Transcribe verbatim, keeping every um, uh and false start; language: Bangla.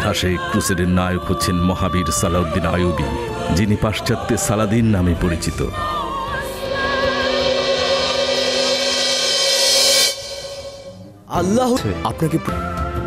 ইতিহাসে ক্রুসেডের নায়ক হচ্ছেন মহাবীর সালাউদ্দিন আইয়ুবী, যিনি পাশ্চাত্যে সালাদিন নামে পরিচিত। আল্লাহ আপনাকে